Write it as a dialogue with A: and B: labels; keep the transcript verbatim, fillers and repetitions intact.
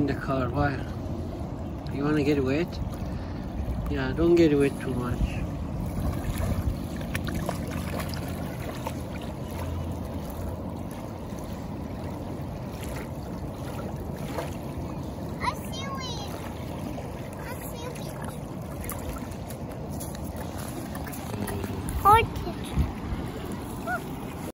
A: the car. Why? You want to get wet? Yeah, don't get wet too much.